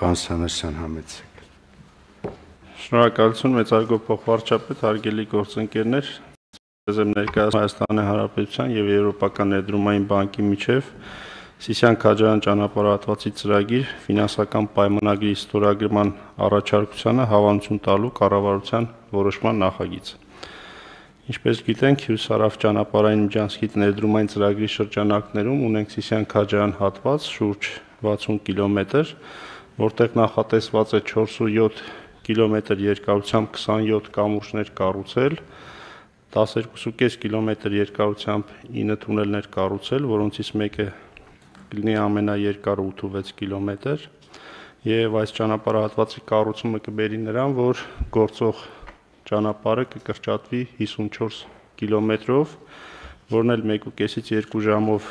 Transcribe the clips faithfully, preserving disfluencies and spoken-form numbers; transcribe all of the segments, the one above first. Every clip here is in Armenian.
Պարոն Սանասյան, համեցեք։ Շնորհակալություն, մեծարգո փոխվարչապետ, հարգելի գործընկերներ, ես եմ ներկայացնում Հայաստանի Հանրապետության եւ Եվրոպական ներդրումային բանկի միջև Սիսիան-Քաջարան ճանապարհատվածի ծրագիր ֆինանսական պայմանագրի ստորագրման առաջարկությանը հավանություն տալու կառավարության որոշման նախագիծ։ Ինչպես գիտենք, Հյուսիս-հարավ ճանապարհային միջանցքի ներդրումային ծրագրի շրջանակներում ունենք Սիսիան-Քաջարան հատված շուրջ վաթսուն կիլոմետր, որտեղ նախատեսված է չորսունյոթ կիլոմետր երկարությամբ քսանյոթ կամուրջներ կառուցել, տասներկու կիլոմետր երկարությամբ ինը թունելներ կառուցել, որոնցից մեկը կլինի ամենաերկարը ութվեց կիլոմետր, եւ այս ճանապարհատվածի կառուցումը կբերի նրան, որ գործող ճանապարհը կկրճատվի հիսունչորս կիլոմետրով, որն էլ մեկուկեսից երկու ժամով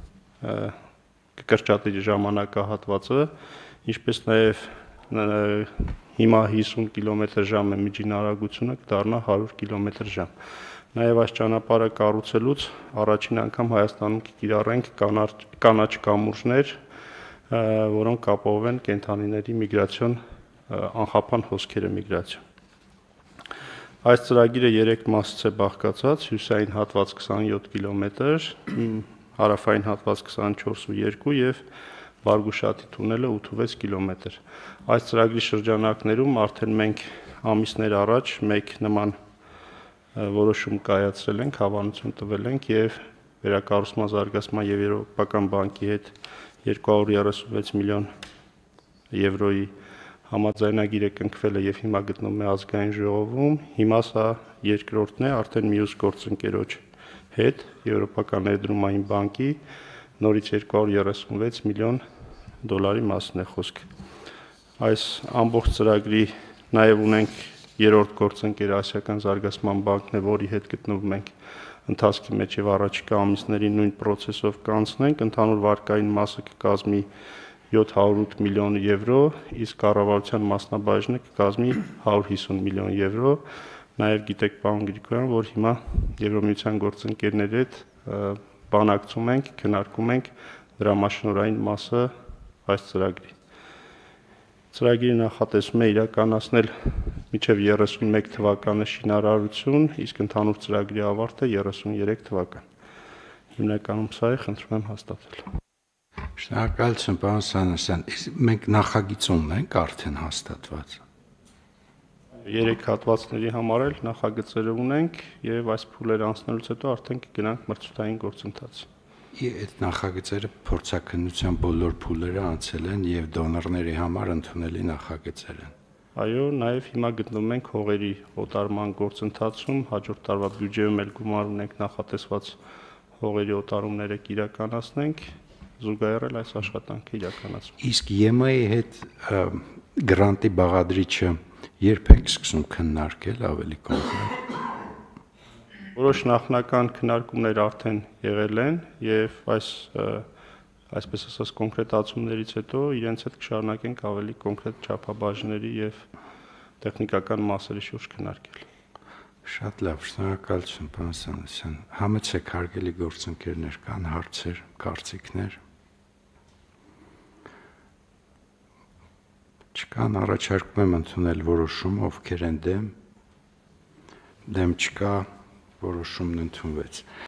կկրճատի ժամանակահատվածը, ինչպես նաև հիմա հիսուն կիլոմետր ժամ է միջին արագությունը, կդառնա հարյուր կիլոմետր ժամ։ Նաև այս ճանապարհը կառուցելուց առաջին անգամ Հայաստանում կկիրառենք կանաչ կամուրջներ, որոնք կապահովեն կենդանիների միգրացիոն անխափան հոսքերը միգրացիոն։ Այս ծրագիրը երեք մասից է բաղկացած՝ հյուսիսային հատված քսանյոթ կիլոմետր, հարավային հատված քսանչորս կիլոմետր երկու եւ Վարգուշատի թունելը ութվեց կիլոմետր։ Այս ծրագրի շրջանակներում արդեն մենք ամիսներ առաջ մեկ նման որոշում կայացրել ենք, հավանություն տվել ենք եւ վերակառուցման զարգացման եւ Եվրոպական բանկի հետ երկու հարյուր երեսունվեց միլիոն եվրոյի համաձայնագիրը կնքվել է եւ հիմա գտնվում է ազգային ժողովում։ Հիմա սա երկրորդն է արդեն մյուս գործընկերոջ հետ Եվրոպական ներդրումային բանկի նորից երկու հարյուր երեսունվեց միլիոն դոլարի մասն է խոսքը։ Այս ամբողջ ծրագրի նաև ունենք երրորդ գործընկեր Ասիական զարգացման բանկն է, որի հետ գտնվում ենք ընթացքի մեջ եւ առաջիկա ամիսներին նույն process-ով կանցնենք, ընդհանուր վարկային մասը կկազմի յոթ հարյուր ութ միլիոն եվրո, իսկ կառավարության մասնաբաժինը կկազմի հարյուր հիսուն միլիոն եվրո։ Նաև գիտեք, պարոն Գրիգորյան, որ հիմա Եվրոմիության գործընկերների հետ բանակցում ենք, քննարկում ենք դրամաշնորհային մասը այս ծրագրի։ Ծրագիրը նախատեսվում է իրականացնել մինչև երեսունմեկ թվականը շինարարություն, իսկ ընդհանուր ծրագրի ավարտը երեսունյերեք թվական։ Հիմնականում սա է, խնդրում եմ հաստատել։ Շնորհակալություն, պարոն Սանասյան, մենք նախագիծում ենք արդեն հաստատված։ Երեք հատվածների համար էլ նախագծերը ունենք եւ այս փուլերը անցնելուց հետո արդեն կգնանք մրցութային գործընթաց։ Այդ նախագծերը փորձաքննության բոլոր փուլերը անցել են եւ դոնորների համար ընդունելի նախագծեր են։ Այո, նաեւ հիմա գտնվում ենք հողերի օտարման գործընթացում, հաջորդ տարվա բյուջեում էլ գումար ունենք նախատեսված հողերի օտարումները կիրականացնենք, զուգահեռ այս աշխատանքը իրականացվում։ Իսկ ԵՄ-ի հետ գրանտի բաղադրիչը երբ եք սկսում քննարկել ավելի կոնկրետ։ Որոշ նախնական քննարկումներ արդեն եղել են եւ այս այսպես ասած կոնկրետացումներից հետո իրենց հետ կշարունակենք ավելի կոնկրետ չափաբաժների եւ տեխնիկական մասերի շուրջ քննարկել։ Շատ լավ, շնորհակալություն, պարոն Սանասյան։ Համեցեք, հարգելի գործընկերներ, կան հարցեր, կարծիքներ։ Չկան, առաջարկում եմ ընդունել որոշում, ովքեր են դեմ։ Դեմ չկա, որոշումն ընդունվեց։